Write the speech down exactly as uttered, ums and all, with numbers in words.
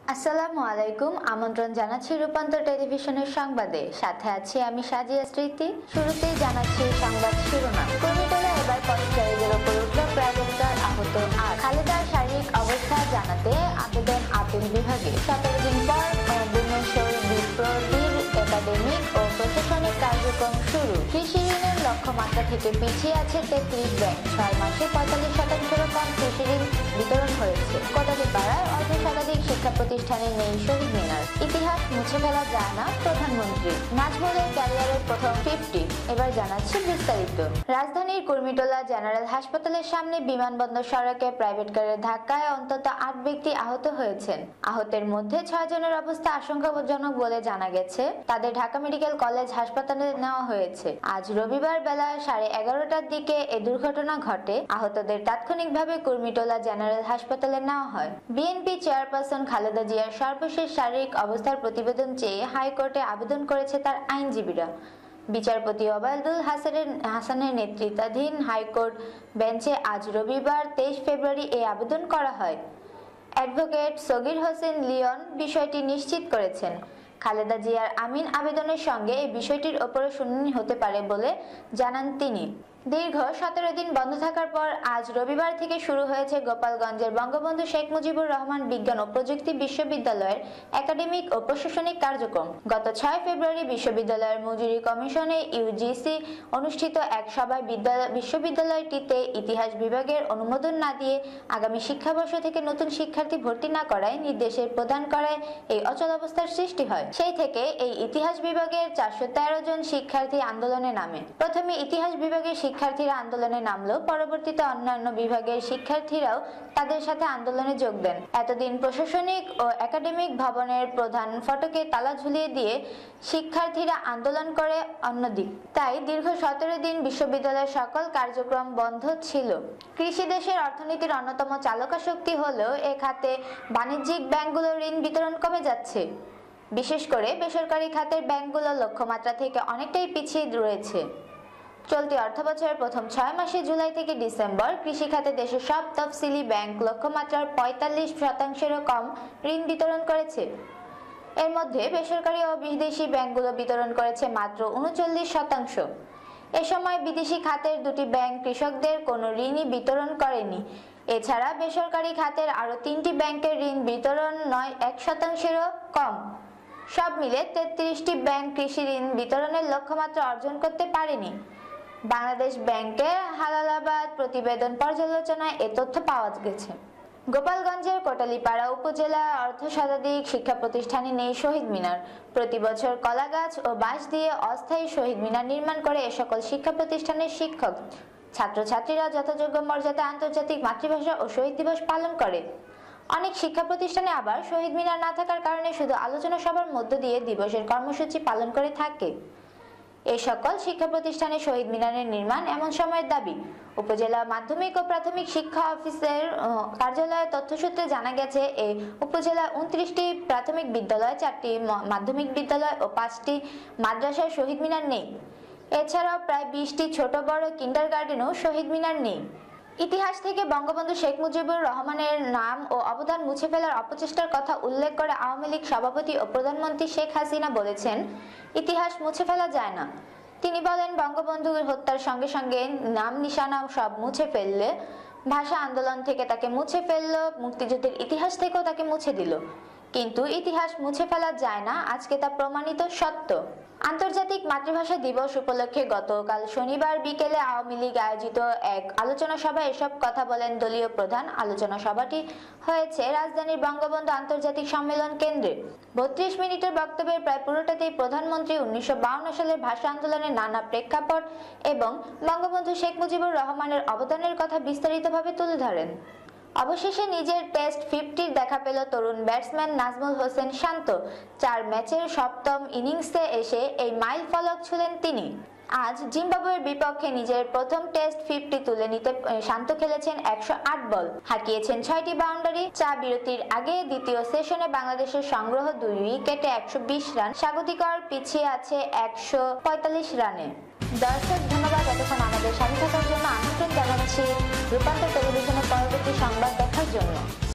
আসসালামু আলাইকুম। আমন্ত্রণ জানাচ্ছি রূপান্তর টেলিভিশনের সংবাদে। সাথে আছি আমি সাজিয়া স্মৃতি। শুরুতেই জানাচ্ছি সংবাদ শিরোনাম। কর্মীটোলা এবার পথচারীদের ওপর উঠল প্রাইভেট কার, আহত আট। খালেদার শারীরিক অবস্থা জানাতে আবেদন আপিল বিভাগে। সতেরো দিন পর ভুবনেশ্বর বিপ্রবীর একাডেমিক ও প্রশাসনিক কার্যক্রম শুরু। কৃষি ঋণের লক্ষ্যমাত্রা থেকে পিছিয়ে আছে তেত্রিশ ব্যাংক। ছয় মাসে পঁয়তাল্লিশ শতাংশেরও কম কৃষি ঋণ বিতরণ হয়েছে। কোটালীপাড়ায় অর্ধ শতাধিক শিক্ষা প্রতিষ্ঠানে নেই শহীদ মিনার। ইতিহাস মুছে ফেলা যায় না প্রধানমন্ত্রী। নাজমুলের ক্যারিয়ারের প্রথম ফিফটি। এবার জানাচ্ছি বিস্তারিত। রাজধানীর কুর্মিটোলা জেনারেল হাসপাতালের সামনে বিমানবন্দর সড়কে প্রাইভেট কারের ধাক্কায় অন্তত আট ব্যক্তি আহত হয়েছেন। আহতের মধ্যে ছয় জনের অবস্থা আশঙ্কাজনক বলে জানা গেছে। তাদের ঢাকা মেডিকেল কলেজ হাসপাতালে নেওয়া হয়েছে। আজ রবিবার বেলা সাড়ে এগারোটার দিকে এ দুর্ঘটনা ঘটে। আহতদের তাৎক্ষণিকভাবে কুর্মিটোলা জেনারেল হাসপাতালে নেওয়া হয়। বিএনপি চেয়ারপারসন খালেদা জিয়ার সর্বশেষ শারীরিক অবস্থার প্রতিবেদন চেয়ে হাইকোর্টে আবেদন করেছে তার আইনজীবীরা। বিচারপতি ওবায়দুল হাসানের হাসানের নেতৃত্বাধীন হাইকোর্ট বেঞ্চে আজ রবিবার তেইশ ফেব্রুয়ারি এই আবেদন করা হয়। অ্যাডভোকেট সগির হোসেন লিওন বিষয়টি নিশ্চিত করেছেন। খালেদা জিয়ার আমিন আবেদনের সঙ্গে এই বিষয়টির ওপরে শুনানি হতে পারে বলে জানান তিনি। দীর্ঘ সতেরো দিন বন্ধ থাকার পর আজ রবিবার থেকে শুরু হয়েছে গোপালগঞ্জের বঙ্গবন্ধু শেখ মুজিবুর রহমান বিজ্ঞান ও প্রযুক্তি বিশ্ববিদ্যালয়ের একাডেমিক ও প্রশাসনিক কার্যক্রম। গত ছয় ফেব্রুয়ারি বিশ্ববিদ্যালয়ের মঞ্জুরি কমিশনে ইউজিসি অনুষ্ঠিত এক সভায় বিশ্ববিদ্যালয়টিতে ইতিহাস বিভাগের অনুমোদন না দিয়ে আগামী শিক্ষাবর্ষ থেকে নতুন শিক্ষার্থী ভর্তি না করায় নির্দেশের প্রদান করায় এই অচলাবস্থার সৃষ্টি হয়। সেই থেকে এই ইতিহাস বিভাগের চারশো তেরো জন শিক্ষার্থী আন্দোলনে নামে। প্রথমে ইতিহাস বিভাগের শিক্ষার্থীরা আন্দোলনে নামলেও পরবর্তীতে অন্যান্য বিভাগের শিক্ষার্থীরাও তাদের সাথে আন্দোলনে যোগ দেন। এতদিন প্রশাসনিক ও একাডেমিক ভবনের প্রধান ফটকে তালা ঝুলিয়ে দিয়ে শিক্ষার্থীরা আন্দোলন করে অন্যদিক। তাই দীর্ঘ সতেরো দিন বিশ্ববিদ্যালয়ের সকল কার্যক্রম বন্ধ ছিল। কৃষি দেশের অর্থনীতির অন্যতম চালকা শক্তি হলেও এ খাতে বাণিজ্যিক ব্যাংকগুলোর ঋণ বিতরণ কমে যাচ্ছে। বিশেষ করে বেসরকারি খাতের ব্যাংকগুলো লক্ষ্যমাত্রা থেকে অনেকটাই পিছিয়ে রয়েছে। চলতি অর্থবছরের প্রথম ছয় মাসে জুলাই থেকে ডিসেম্বর কৃষি খাতে দেশের সব তফসিলি ব্যাংক লক্ষ্যমাত্রার পঁয়তাল্লিশ শতাংশেরও কম ঋণ বিতরণ করেছে। এর মধ্যে বেসরকারি ও বিদেশি ব্যাংকগুলো বিতরণ করেছে মাত্র উনচল্লিশ শতাংশ। এ সময় বিদেশি খাতের দুটি ব্যাংক কৃষকদের কোনো ঋণই বিতরণ করেনি। এছাড়া বেসরকারি খাতের আরও তিনটি ব্যাংকের ঋণ বিতরণ নয় এক শতাংশেরও কম। সব মিলে তেত্রিশটি ব্যাংক কৃষি ঋণ বিতরণের লক্ষ্যমাত্রা অর্জন করতে পারেনি। বাংলাদেশ ব্যাংকের হালালাবাদ প্রতিবেদন পর্যালোচনায় এ তথ্য পাওয়া গেছে। গোপালগঞ্জের কোটালীপাড়া উপজেলা অর্ধ শতাধিক শিক্ষা প্রতিষ্ঠানে নেই শহীদ মিনার। প্রতি বছর কলাগাছ ও বাঁশ দিয়ে অস্থায়ী শহীদ মিনার নির্মাণ করে এ সকল শিক্ষা প্রতিষ্ঠানের শিক্ষক ছাত্রছাত্রীরা যথাযোগ্য মর্যাদা আন্তর্জাতিক মাতৃভাষা ও শহীদ দিবস পালন করে। অনেক শিক্ষা প্রতিষ্ঠানে আবার শহীদ মিনার না থাকার কারণে শুধু আলোচনা সভার মধ্য দিয়ে দিবসের কর্মসূচি পালন করে থাকে। এই সকল শিক্ষা প্রতিষ্ঠানে শহীদ মিনারের নির্মাণ এমন সময়ের দাবি। উপজেলা মাধ্যমিক ও প্রাথমিক শিক্ষা অফিসের কার্যালয়ের তথ্যসূত্রে জানা গেছে, এই উপজেলায় উনত্রিশটি প্রাথমিক বিদ্যালয়, চারটি মাধ্যমিক বিদ্যালয় ও পাঁচটি মাদ্রাসায় শহীদ মিনার নেই। এছাড়াও প্রায় বিশটি ছোট বড় কিন্ডারগার্টেনেও শহীদ মিনার নেই। ইতিহাস থেকে বঙ্গবন্ধু শেখ মুজিবুর রহমানের নাম ও অবদান মুছে ফেলার অপচেষ্টার কথা উল্লেখ করে আওয়ামী লীগ সভাপতি ও প্রধানমন্ত্রী শেখ হাসিনা বলেছেন, ইতিহাস মুছে ফেলা যায় না। তিনি বলেন, বঙ্গবন্ধুর হত্যার সঙ্গে সঙ্গে নাম নিশানা সব মুছে ফেললে, ভাষা আন্দোলন থেকে তাকে মুছে ফেললো, মুক্তিযুদ্ধের ইতিহাস থেকেও তাকে মুছে দিল। কিন্তু ইতিহাস মুছে ফেলা যায় না, আজকে তা প্রমাণিত সত্য। আন্তর্জাতিক মাতৃভাষা দিবস উপলক্ষে গতকাল শনিবার বিকেলে আওয়ামী লীগ আয়োজিত এক আলোচনা সভায় এসব কথা বলেন দলীয় প্রধান। আলোচনা সভাটি হয়েছে রাজধানীর বঙ্গবন্ধু আন্তর্জাতিক সম্মেলন কেন্দ্রে। বত্রিশ মিনিটের বক্তব্যের প্রায় পুরোটাতেই প্রধানমন্ত্রী উনিশশো বাউন্ন সালের ভাষা আন্দোলনের নানা প্রেক্ষাপট এবং বঙ্গবন্ধু শেখ মুজিবুর রহমানের অবদানের কথা বিস্তারিতভাবে তুলে ধরেন। অবশেষে নিজের টেস্ট ফিফটির দেখা পেল তরুণ ব্যাটসম্যান নাজমুল হোসেন শান্ত। চার ম্যাচের সপ্তম ইনিংসে এসে এই মাইল ফলক ছুঁলেন তিনি। আজ জিম্বাবুয়ের বিপক্ষে নিজের প্রথম টেস্ট ফিফটি তুলে নিতে শান্ত খেলেছেন একশো আট বল, হাঁকিয়েছেন ছয়টি বাউন্ডারি। চা বিরতির আগে দ্বিতীয় সেশনে বাংলাদেশের সংগ্রহ দুই উইকেটে একশো বিশ রান। স্বাগতিকর পিছিয়ে আছে একশো পঁয়তাল্লিশ রানে। দর্শক ধন্যবাদ এতক্ষণ আমাদের সাথে থাকার জন্য। আমন্ত্রণ জানাচ্ছি রূপান্তর টেলিভিশনের পরবর্তী সংবাদ দেখার জন্য।